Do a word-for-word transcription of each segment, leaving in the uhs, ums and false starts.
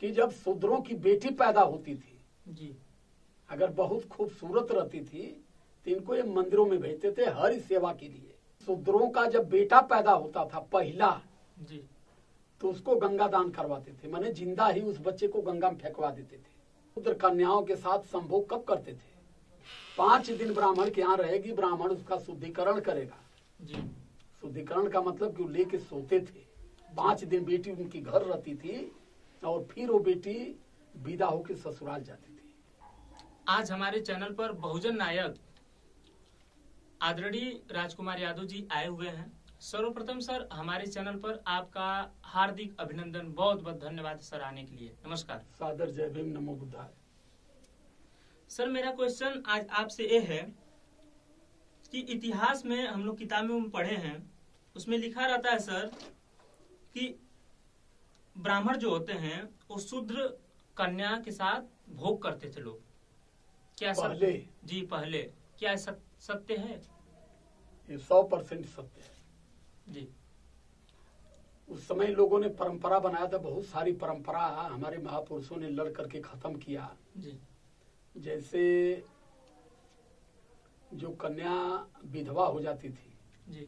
कि जब शूद्रों की बेटी पैदा होती थी जी अगर बहुत खूबसूरत रहती थी तो इनको ये मंदिरों में भेजते थे हरि सेवा के लिए। शूद्रों का जब बेटा पैदा होता था पहला जी तो उसको गंगा दान करवाते थे, माने जिंदा ही उस बच्चे को गंगा में फेंकवा देते थे। शूद्र कन्याओं के साथ संभोग कब करते थे? पांच दिन ब्राह्मण के यहाँ रहेगी, ब्राह्मण उसका शुद्धिकरण करेगा। जी शुद्धिकरण का मतलब कि वो लेके सोते थे। पांच दिन बेटी उनकी घर रहती थी और फिर वो बेटी विदा होकर ससुराल जाती थी। आज हमारे चैनल पर बहुजन नायक आदरणीय राजकुमार यादव जी आए हुए हैं। सर्वप्रथम सर हमारे चैनल पर आपका हार्दिक अभिनंदन, बहुत बहुत धन्यवाद सर आने के लिए। नमस्कार। सादर जय भीम, नमो बुद्धाय। सर मेरा क्वेश्चन आज आपसे ये है कि इतिहास में हम लोग किताबों में पढ़े हैं, उसमें लिखा रहता है सर कि ब्राह्मण जो होते हैं वो शूद्र कन्या के साथ भोग करते थे लोग। क्या पहले? जी पहले। क्या सत्य है? ये सौ परसेंट सत्य है जी। उस समय लोगों ने परंपरा बनाया था, बहुत सारी परंपरा हमारे महापुरुषों ने लड़ करके खत्म किया। जी जैसे जो कन्या विधवा हो जाती थी जी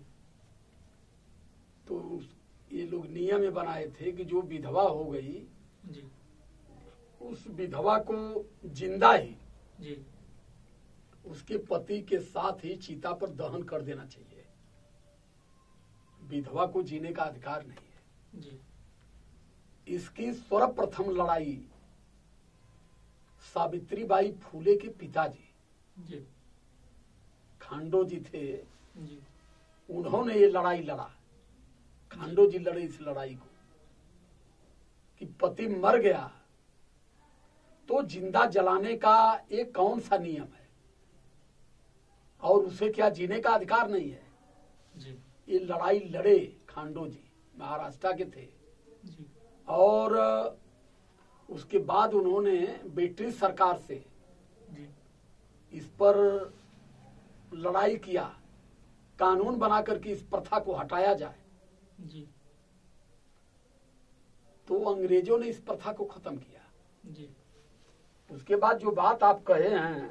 तो ये लोग नियम में बनाए थे कि जो विधवा हो गई जी उस विधवा को जिंदा ही जी उसके पति के साथ ही चिता पर दहन कर देना चाहिए। विधवा को जीने का अधिकार नहीं है जी। इसकी सर्वप्रथम लड़ाई सावित्रीबाई फूले के पिताजी जी खांडो जी थे, जी उन्होंने ये लड़ाई लड़ा। खांडो जी लड़े इस लड़ाई को कि पति मर गया तो जिंदा जलाने का एक कौन सा नियम है और उसे क्या जीने का अधिकार नहीं है। जी ये लड़ाई लड़े खांडो जी, महाराष्ट्र के थे। जी और उसके बाद उन्होंने ब्रिटिश सरकार से जी इस पर लड़ाई किया, कानून बना करके इस प्रथा को हटाया जाए। जी तो अंग्रेजों ने इस प्रथा को खत्म किया। जी उसके बाद जो बात आप कहे हैं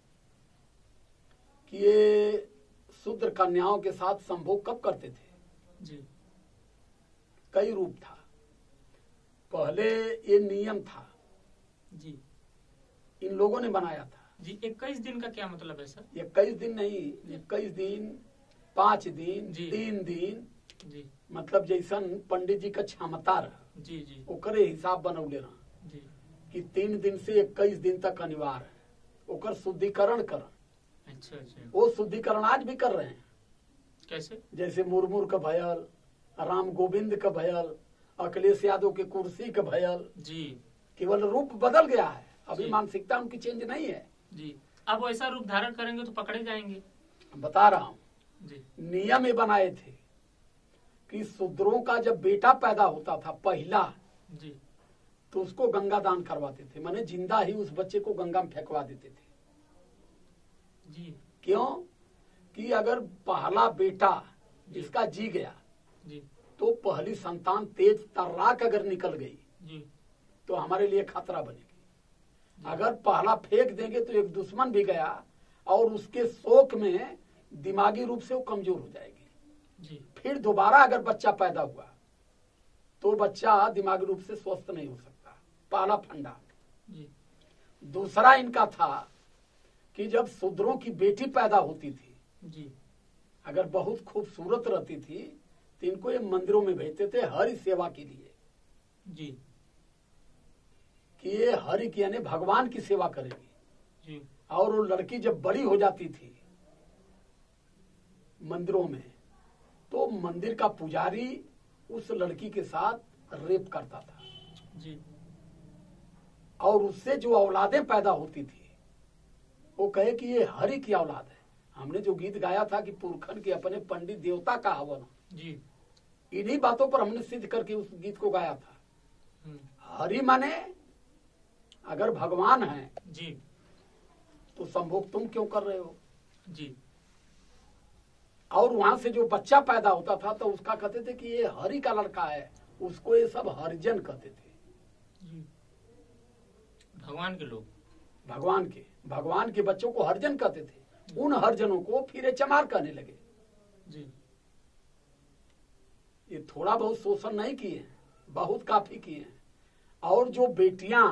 कि ये शूद्र कन्याओं के साथ संभोग कब करते थे, जी कई रूप था। पहले ये नियम था, जी इन लोगों ने बनाया था। जी इक्कीस दिन का क्या मतलब है सर? इक्कीस दिन नहीं, इक्कीस दिन, पांच दिन, जी। तीन दिन, जी मतलब जैसन पंडित जी का क्षमता रहा जी जी ओकरे हिसाब बनौले रहा जी कि तीन दिन से इक्कीस दिन तक अनिवार्य है ओकर शुद्धिकरण कर। अच्छा अच्छा। वो शुद्धिकरण आज भी कर रहे हैं। कैसे? जैसे मुरमुर का भयल, राम गोविंद का भयल, अखिलेश यादव के कुर्सी का भयल, जी केवल रूप बदल गया है, अभी जी। मानसिकता उनकी चेंज नहीं है। जी अब वैसा रूप धारण करेंगे तो पकड़े जाएंगे। बता रहा हूँ, जी नियम ये बनाए थे कि शूद्रों का जब बेटा पैदा होता था पहला जी तो उसको गंगा दान करवाते थे, माने जिंदा ही उस बच्चे को गंगा में फेंकवा देते थे। जी क्यों? कि अगर पहला बेटा जिसका जी गया जी तो पहली संतान तेज तर्राक अगर निकल गई जी तो हमारे लिए खतरा बनेगी। अगर पहला फेंक देंगे तो एक दुश्मन भी गया और उसके शोक में दिमागी रूप से वो कमजोर हो जाएगी। जी फिर दोबारा अगर बच्चा पैदा हुआ तो बच्चा दिमागी रूप से स्वस्थ नहीं हो सकता। पहला फंडा। जी दूसरा इनका था कि जब शूद्रों की बेटी पैदा होती थी जी अगर बहुत खूबसूरत रहती थी तो इनको ये मंदिरों में भेजते थे हरि सेवा के लिए जी कि ये हरि की यानी भगवान की सेवा करेगी। जी और वो लड़की जब बड़ी हो जाती थी मंदिरों में तो मंदिर का पुजारी उस लड़की के साथ रेप करता था जी और उससे जो औलादें पैदा होती थी वो कहे कि ये हरि की औलाद है। हमने जो गीत गाया था कि पुरखन के अपने पंडित देवता का हवन, जी इन्हीं बातों पर हमने सिद्ध करके उस गीत को गाया था। हम्म, हरि माने अगर भगवान है जी तो संभोग तुम क्यों कर रहे हो। जी और वहां से जो बच्चा पैदा होता था तो उसका कहते थे कि ये हरि का लड़का है, उसको ये सब हरिजन कहते थे। जी भगवान के लोग, भगवान के भगवान के बच्चों को हरिजन कहते थे, उन हरिजनों को फिर चमार कहने लगे जी। ये थोड़ा बहुत शोषण नहीं किए, बहुत काफी किए। और जो बेटियां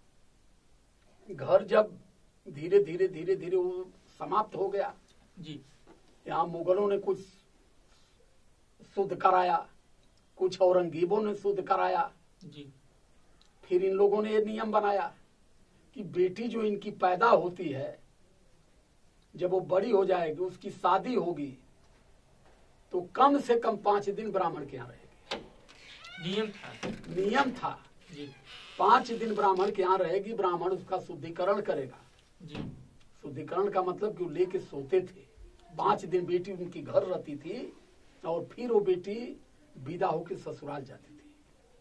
घर जब धीरे धीरे धीरे धीरे वो समाप्त हो गया जी, यहाँ मुगलों ने कुछ शुद्ध कराया, कुछ औरंगजेबों ने शुद्ध कराया जी। फिर इन लोगों ने ये नियम बनाया कि बेटी जो इनकी पैदा होती है, जब वो बड़ी हो जाएगी, उसकी शादी होगी, तो कम से कम पांच दिन ब्राह्मण के यहाँ रहेगी। नियम था नियम था जी। पांच दिन ब्राह्मण के यहाँ रहेगी। ब्राह्मण उसका शुद्धिकरण करेगा जी। शुद्धिकरण का मतलब कि वो लेके सोते थे। पांच दिन बेटी उनकी घर रहती थी और फिर वो बेटी विदा होकर ससुराल जाती थी।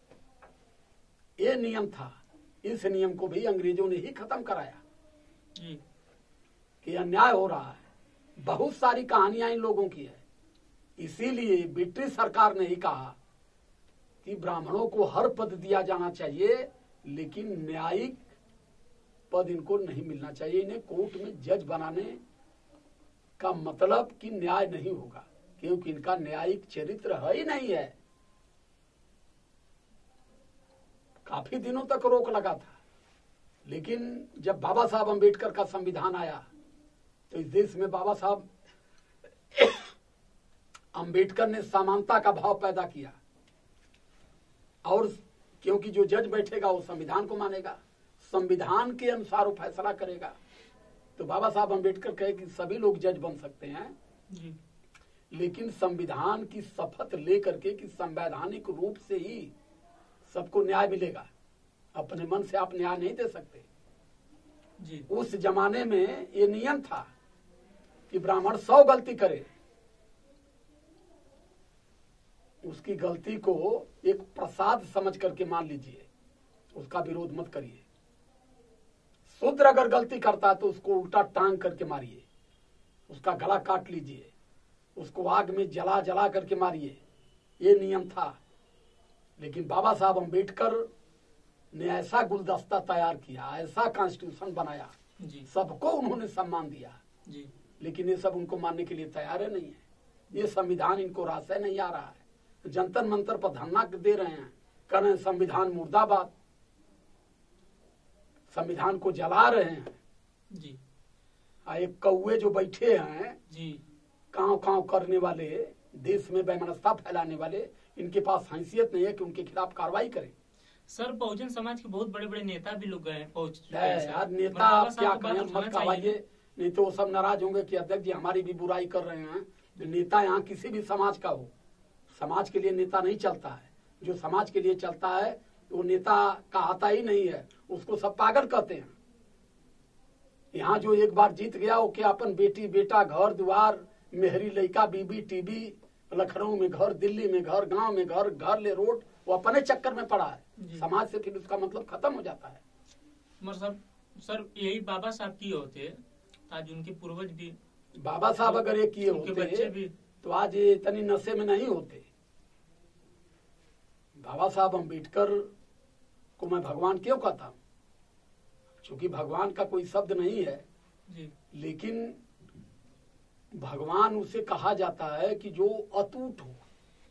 ये नियम था। इस नियम को भी अंग्रेजों ने ही खत्म कराया जी। कि अन्याय हो रहा है। बहुत सारी कहानियां इन लोगों की है। इसीलिए ब्रिटिश सरकार ने ही कहा कि ब्राह्मणों को हर पद दिया जाना चाहिए, लेकिन न्यायिक पद इनको नहीं मिलना चाहिए। इन्हें कोर्ट में जज बनाने का मतलब कि न्याय नहीं होगा, क्योंकि इनका न्यायिक चरित्र है ही नहीं है। काफी दिनों तक रोक लगा था, लेकिन जब बाबा साहब अम्बेडकर का संविधान आया तो इस देश में बाबा साहब अम्बेडकर ने समानता का भाव पैदा किया। और क्योंकि जो जज बैठेगा वो संविधान को मानेगा, संविधान के अनुसार वो फैसला करेगा। तो बाबा साहब अम्बेडकर कहे कि सभी लोग जज बन सकते हैं जी। लेकिन संविधान की शपथ लेकर के कि संवैधानिक रूप से ही सबको न्याय मिलेगा। अपने मन से आप न्याय नहीं दे सकते जी। उस जमाने में ये नियम था कि ब्राह्मण सौ गलती करे, उसकी गलती को एक प्रसाद समझ करके मान लीजिए, उसका विरोध मत करिए। शूद्र अगर गलती करता है तो उसको उल्टा टांग करके मारिए, उसका गला काट लीजिए, उसको आग में जला जला करके मारिए। ये नियम था। लेकिन बाबा साहब अम्बेडकर ने ऐसा गुलदस्ता तैयार किया, ऐसा कॉन्स्टिट्यूशन बनाया, जी। सबको उन्होंने सम्मान दिया जी। लेकिन ये सब उनको मानने के लिए तैयार है नहीं है। ये संविधान इनको रास्ते नहीं आ रहा है। जंतर मंतर पर धरना दे रहे हैं, कह रहे हैं संविधान मुर्दाबाद, संविधान को जला रहे हैं जी। आ एक कौए जो बैठे हैं जी। कांव कांव करने वाले, देश में वैमनस्यता फैलाने वाले, इनके पास हैसियत नहीं है कि उनके खिलाफ कार्रवाई करें। सर, बहुजन समाज के बहुत बड़े बड़े नेता भी लोग गए पहुंच यार नेता आप क्या कहें, मत कहवाइए, नहीं तो वो सब नाराज होंगे कि अध्यक्ष जी हमारी भी बुराई कर रहे हैं। नेता यहाँ किसी भी समाज का हो, समाज के लिए नेता नहीं चलता है। जो समाज के लिए चलता है वो नेता कहता ही नहीं है, उसको सब पागल कहते हैं। यहाँ जो एक बार जीत गया वो क्या अपन बेटी बेटा, घर द्वार, मेहरी लड़का, बीबी, टीबी, लखनऊ में घर, दिल्ली में घर, गांव में घर, घर ले रोड, वो अपने चक्कर में पड़ा है। समाज से फिर उसका मतलब खत्म हो जाता है। मतलब सर यही बाबा साहब किए होते आज उनके पूर्वज भी, बाबा साहब अगर ये किए होते भी तो आज ये इतनी नशे में नहीं होते। बाबा साहब अम्बेडकर को मैं भगवान क्यों कहता हूँ? क्योंकि भगवान का कोई शब्द नहीं है जी। लेकिन भगवान उसे कहा जाता है कि जो अटूट हो,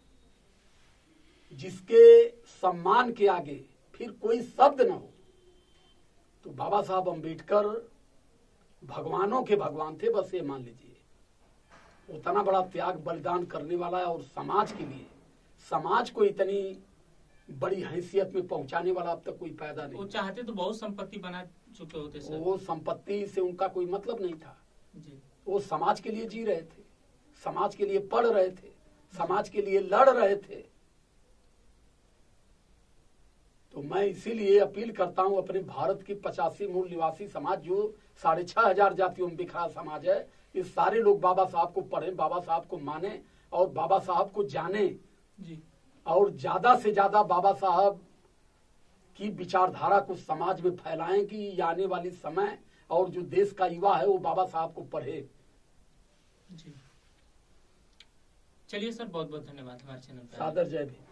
जिसके सम्मान के आगे फिर कोई शब्द न हो। तो बाबा साहब अम्बेडकर भगवानों के भगवान थे, बस ये मान लीजिए। उतना बड़ा त्याग बलिदान करने वाला है और समाज के लिए, समाज को इतनी बड़ी हैसियत में पहुंचाने वाला अब तक कोई पैदा नहीं। वो चाहते तो बहुत संपत्ति बना चुके होते सर। वो संपत्ति से उनका कोई मतलब नहीं था जी। वो समाज के लिए जी रहे थे, समाज के लिए पढ़ रहे थे, समाज के लिए लड़ रहे थे। तो मैं इसीलिए अपील करता हूं अपने भारत की पचासी मूल निवासी समाज, जो साढ़े छह हजार जातियों में बिखरा समाज है, इस सारे लोग बाबा साहब को पढ़ें, बाबा साहब को माने और बाबा साहब को जाने जी। और ज्यादा से ज्यादा बाबा साहब की विचारधारा को समाज में फैलाएं कि आने वाली समय और जो देश का युवा है वो बाबा साहब को पढ़े। जी। चलिए सर, बहुत बहुत धन्यवाद हमारे चैनल पर। सादर जय भी।